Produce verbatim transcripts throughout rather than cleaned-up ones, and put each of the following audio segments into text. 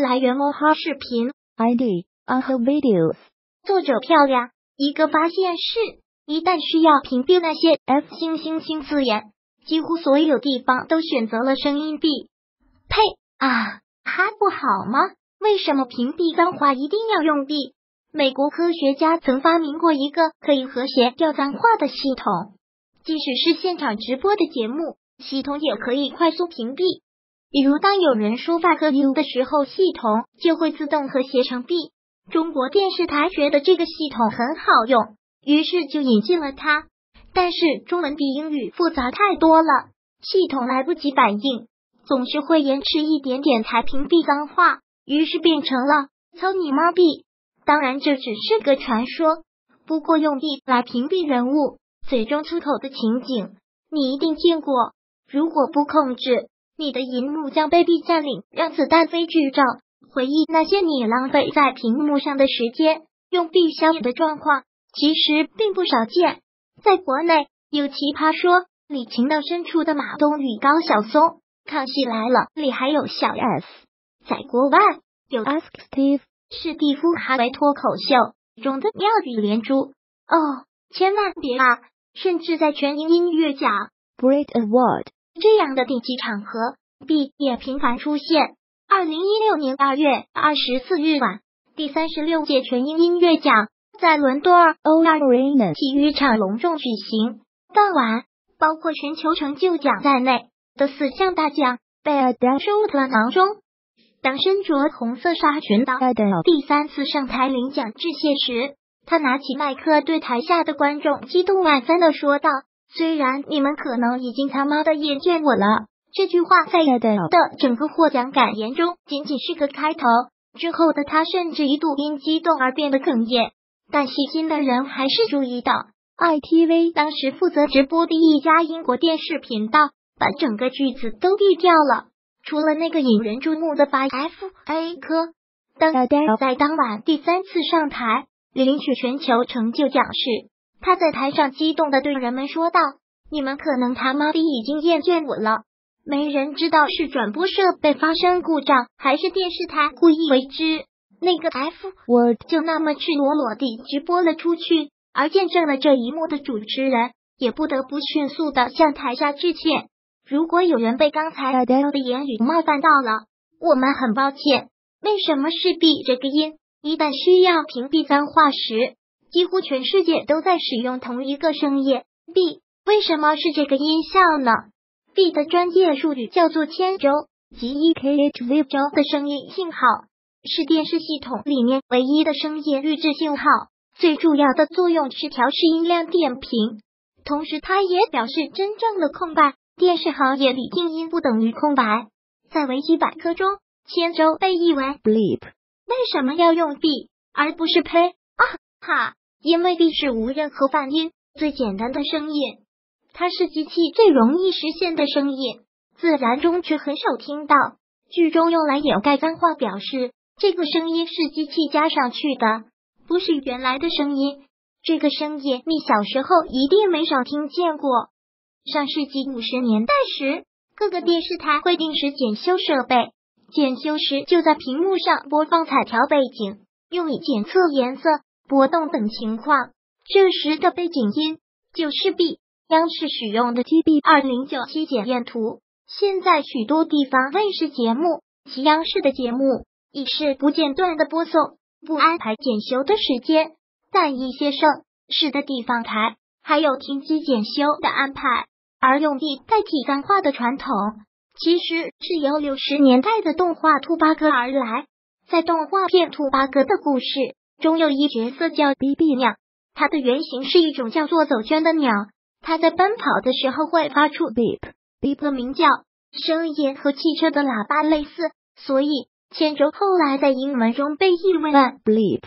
来源摸哈视频 I D on her videos。 作者漂亮。一个发现是，一旦需要屏蔽那些 F 星星星字眼，几乎所有地方都选择了声音闭。呸啊，还不好吗？为什么屏蔽脏话一定要用闭？美国科学家曾发明过一个可以和谐掉脏话的系统，即使是现场直播的节目，系统也可以快速屏蔽。比如当有人说 fuck you 的时候，系统就会自动和谐成闭。中国电视台觉得这个系统很好用，于是就引进了它。但是中文比英语复杂太多了，系统来不及反应，总是会延迟一点点才屏蔽脏话，于是变成了操你妈逼。当然这只是个传说，不过用闭来屏蔽人物嘴中出口的情景，你一定见过。如果不控制，你的荧幕将被闭占领，让子弹飞剧照。回忆那些你浪费在屏幕上的时间，用闭消的状况其实并不少见。在国内有奇葩说里情到深处的马东与高晓松，康熙来了里还有小 S。 在国外有 Ask Steve， 史蒂夫哈维脱口秀中的妙语连珠。哦，千万别啊！甚至在全英音乐奖 Brit Award 这样的顶级场合，闭也频繁出现。二零一六年二月二十四日晚，第三十六届全英音乐奖在伦敦 O R Arena 体育场隆重举行。当晚，包括全球成就奖在内的四项大奖被 Adele 收入了囊中。当身着红色纱裙的 Adele 第三次上台领奖致谢时，他拿起麦克对台下的观众激动万分的说道：虽然你们可能已经他妈的厌倦我了，这句话在 Adele 的整个获奖感言中仅仅是个开头，之后的他甚至一度因激动而变得哽咽。但细心的人还是注意到 I T V 当时负责直播的一家英国电视频道把整个句子都闭掉了，除了那个引人注目的发 F A 科。当 Adele 在当晚第三次上台领取全球成就奖时，他在台上激动地对人们说道：你们可能他妈的已经厌倦我了。没人知道是转播设备发生故障，还是电视台故意为之。那个 F word 就那么赤裸裸地直播了出去，而见证了这一幕的主持人也不得不迅速地向台下致歉。如果有人被刚才 Adele 的言语冒犯到了，我们很抱歉。为什么是 B 这个音一旦需要屏蔽脏话时，几乎全世界都在使用同一个声音 B？ 为什么是这个音效呢？B 的专业术语叫做千轴及 E K H V 轴的声音信号，是电视系统里面唯一的声音预制信号，最主要的作用是调试音量电平，同时它也表示真正的空白。电视行业里静音不等于空白。在维基百科中，千轴被译为 bleep。 为什么要用 B 而不是呸啊哈？因为 B 是无任何泛音最简单的声音，它是机器最容易实现的声音，自然中却很少听到。剧中用来掩盖脏话，表示这个声音是机器加上去的，不是原来的声音。这个声音你小时候一定没少听见过。上世纪五十年代时，各个电视台会定时检修设备，检修时就在屏幕上播放彩条背景，用以检测颜色、波动等情况。这时的背景音就是 B。央视使用的 T B 二零九七检验图，现在许多地方卫视节目及央视的节目已是不间断的播送，不安排检修的时间，但一些省市的地方台还有停机检修的安排。而用 B 代替脏话的传统，其实是由六十年代的动画兔八哥而来。在动画片兔八哥的故事中，有一角色叫 B B 鸟，它的原型是一种叫做走圈的鸟，它在奔跑的时候会发出 beep beep 的鸣叫，声音和汽车的喇叭类似，所以千轴后来在英文中被译为 bleep。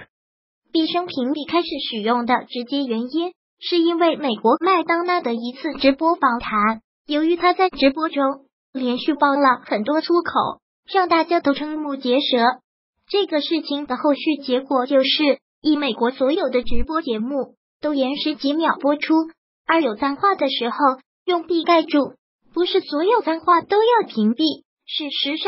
B 声屏里开始使用的直接原因是因为美国麦当娜的一次直播访谈，由于他在直播中连续爆了很多粗口，让大家都瞠目结舌。这个事情的后续结果就是，以美国所有的直播节目都延时几秒播出，而有脏话的时候用 B 盖住。不是所有脏话都要屏蔽，事实上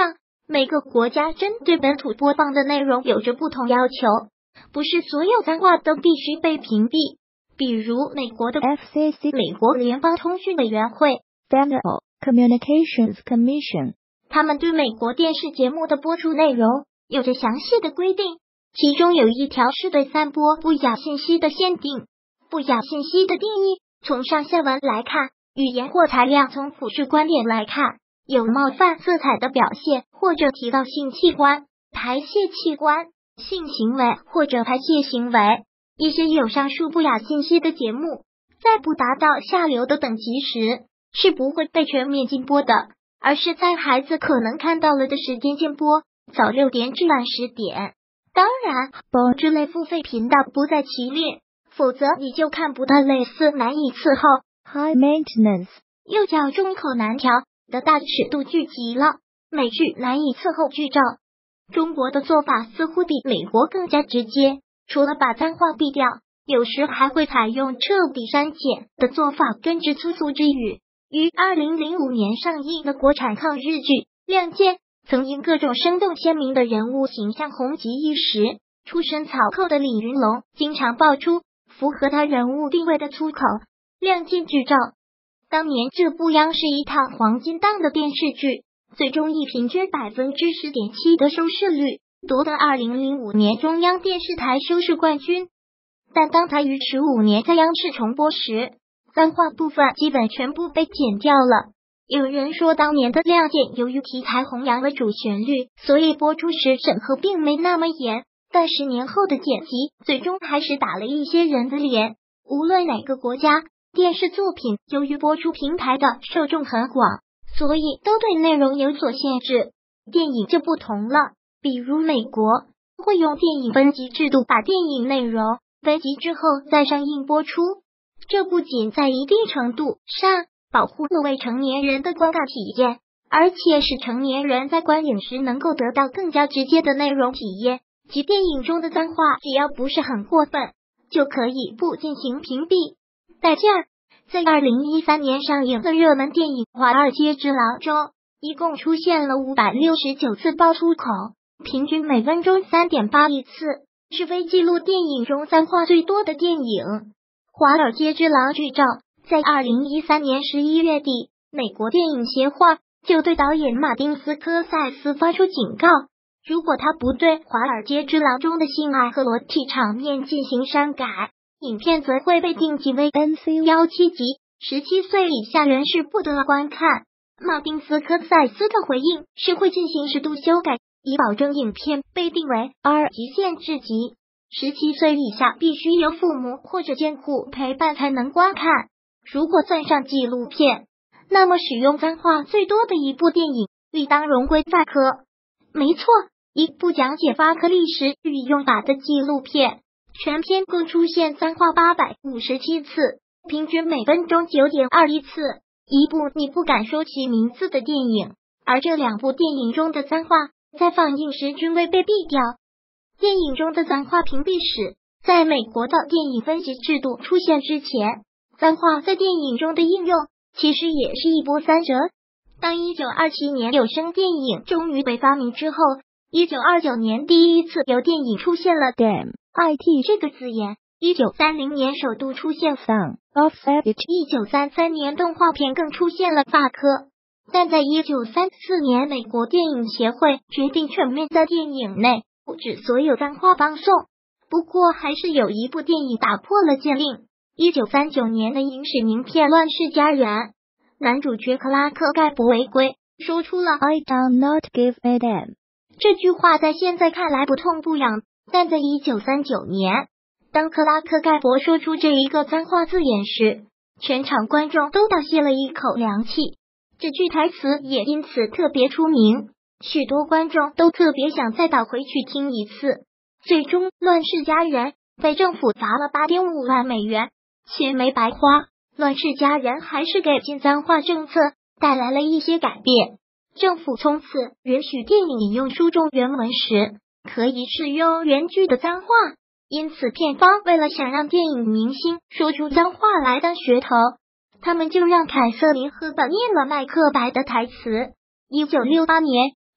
每个国家针对本土播放的内容有着不同要求，不是所有脏话都必须被屏蔽。比如美国的 F C C 美国联邦通讯委员会 Federal Communications Commission， 他们对美国电视节目的播出内容有着详细的规定，其中有一条是对散播不雅信息的限定。不雅信息的定义，从上下文来看，语言或材料从普世观点来看，有冒犯色彩的表现，或者提到性器官、排泄器官、性行为或者排泄行为。一些有上述不雅信息的节目，在不达到下流的等级时，是不会被全面禁播的，而是在孩子可能看到了的时间禁播，早六点至晚十点。当然，这类付费频道不在其列，否则你就看不到类似难以伺候 High Maintenance 又叫众口难调的大尺度剧集了。美剧难以伺候剧照，中国的做法似乎比美国更加直接，除了把脏话避掉，有时还会采用彻底删减的做法，根治粗俗之语。于二零零五年上映的国产抗日剧《亮剑》，曾因各种生动鲜明的人物形象红极一时。出身草寇的李云龙经常爆出符合他人物定位的粗口亮剑剧照。当年这部央视一套黄金档的电视剧，最终以平均百分之十点七的收视率夺得二零零五年中央电视台收视冠军。但当他于十五年在央视重播时，脏话部分基本全部被剪掉了。有人说当年的亮剑由于题材弘扬了主旋律，所以播出时审核并没那么严，但十年后的剪辑最终还是打了一些人的脸。无论哪个国家，电视作品由于播出平台的受众很广，所以都对内容有所限制。电影就不同了，比如美国会用电影分级制度把电影内容分级之后再上映播出，这不仅在一定程度上保护了未成年人的观看体验，而且使成年人在观影时能够得到更加直接的内容体验。即电影中的脏话只要不是很过分，就可以不进行屏蔽。在这儿，在二零一三年上映的热门电影《华尔街之狼》中，一共出现了五百六十九次爆粗口，平均每分钟 三点八 一次，是非纪录电影中脏话最多的电影。《华尔街之狼》剧照在二零一三年十一月底，美国电影协会就对导演马丁斯科塞斯发出警告，如果他不对《华尔街之狼》中的性爱和裸体场面进行删改，影片则会被定级为 N C 十七 级，十七岁以下人士不得观看。马丁斯科塞斯的回应是会进行适度修改，以保证影片被定为 R 级限制级，十七岁以下必须由父母或者监护陪伴才能观看。如果算上纪录片，那么使用脏话最多的一部电影理当荣归法科。没错，一部讲解法科历史与用法的纪录片，全片共出现脏话八百五十七次，平均每分钟 九点二一次。一部你不敢说起名字的电影，而这两部电影中的脏话在放映时均未被毙掉。电影中的脏话屏蔽史，在美国的电影分级制度出现之前，脏话在电影中的应用其实也是一波三折。当一九二七年有声电影终于被发明之后，一九二九年第一次有电影出现了 damn it 这个字眼，一九三零年首度出现 son of savage， 一九三三年动画片更出现了法科。但在一九三四年，美国电影协会决定全面在电影内不止所有脏话放送。不过还是有一部电影打破了禁令。一九三九年的影史名片《乱世佳人》，男主角克拉克盖博违规说出了 I do not give a damn 这句话，在现在看来不痛不痒，但在一九三九年，当克拉克盖博说出这一个脏话字眼时，全场观众都倒吸了一口凉气。这句台词也因此特别出名，许多观众都特别想再倒回去听一次。最终，《乱世佳人》被政府罚了 八点五万美元，钱没白花。《乱世佳人》还是给禁脏话政策带来了一些改变。政府从此允许电影引用书中原文时可以使用原句的脏话，因此片方为了想让电影明星说出脏话来当噱头，他们就让凯瑟琳·赫本念了麦克白的台词。一九六八年，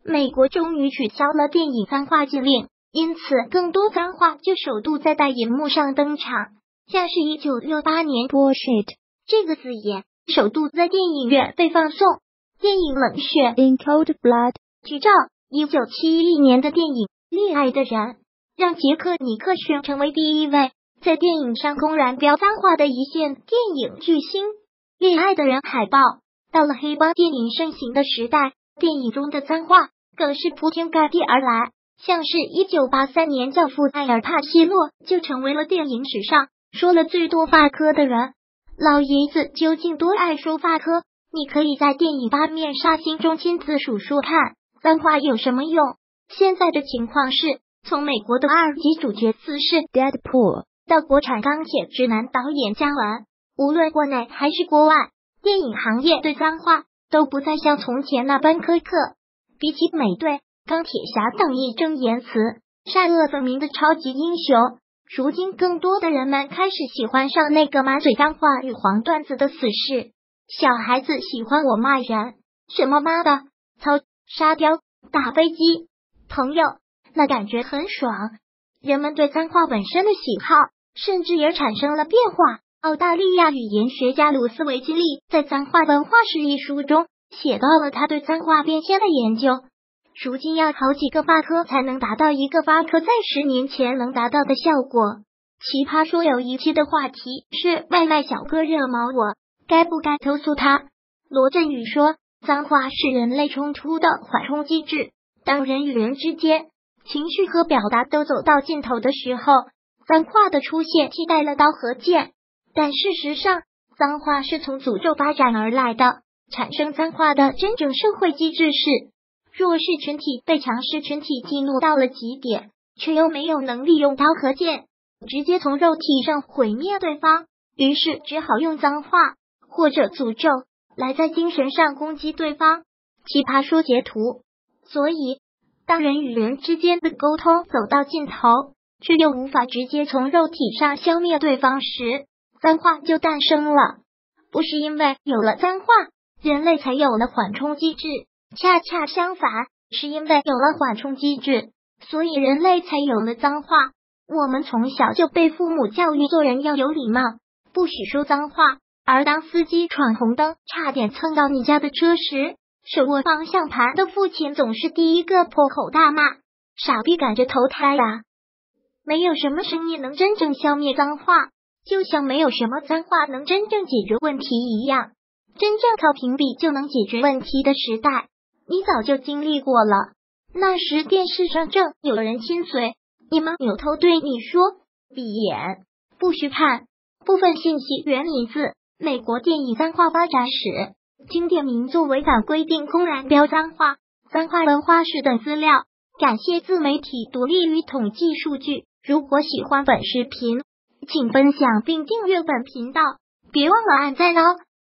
美国终于取消了电影脏话禁令，因此更多脏话就首度在大荧幕上登场。像是一九六八年 bullshit 这个字眼首度在电影院被放送。电影冷血 in cold blood 剧照一九七一年的电影《恋爱的人》让杰克尼克逊成为第一位在电影上公然飙脏话的一线电影巨星。《恋爱的人》海报到了黑帮电影盛行的时代，电影中的脏话更是铺天盖地而来，像是一九八三年教父埃尔帕西洛就成为了电影史上说了最多发科的人。老爷子究竟多爱说发科？你可以在电影《八面杀星》中亲自数数看，脏话有什么用？现在的情况是，从美国的二级主角四世 Deadpool 到国产钢铁直男导演姜文，无论国内还是国外，电影行业对脏话都不再像从前那般苛刻。比起美队、钢铁侠等义正言辞、善恶分明的超级英雄，如今更多的人们开始喜欢上那个满嘴脏话与黄段子的死士。小孩子喜欢我骂人，什么妈的、操、沙雕、打飞机，朋友，那感觉很爽。人们对脏话本身的喜好，甚至也产生了变化。澳大利亚语言学家鲁斯维基利在《脏话文化史》一书中写到了他对脏话变迁的研究。如今要好几个发科才能达到一个发科在十年前能达到的效果。奇葩说有一期的话题是外卖小哥惹毛我，该不该投诉他？罗振宇说，脏话是人类冲突的缓冲机制，当人与人之间情绪和表达都走到尽头的时候，脏话的出现替代了刀和剑。但事实上，脏话是从诅咒发展而来的。产生脏话的真正社会机制是，弱势群体被强势群体激怒到了极点，却又没有能力用刀和剑直接从肉体上毁灭对方，于是只好用脏话或者诅咒来在精神上攻击对方。奇葩说截图。所以当人与人之间的沟通走到尽头，却又无法直接从肉体上消灭对方时，脏话就诞生了。不是因为有了脏话，人类才有了缓冲机制，恰恰相反，是因为有了缓冲机制，所以人类才有了脏话。我们从小就被父母教育做人要有礼貌，不许说脏话，而当司机闯红灯差点蹭到你家的车时，手握方向盘的父亲总是第一个破口大骂，傻逼赶着投胎啊！没有什么声音能真正消灭脏话，就像没有什么脏话能真正解决问题一样。真正靠屏蔽就能解决问题的时代，你早就经历过了。那时电视上正有人亲嘴，你妈扭头对你说：“闭眼，不许看。”部分信息源于自美国电影脏话发展史，经典名作违反规定公然飙脏话、脏话文化史等资料。感谢自媒体独立与统计数据。如果喜欢本视频，请分享并订阅本频道，别忘了按赞哦。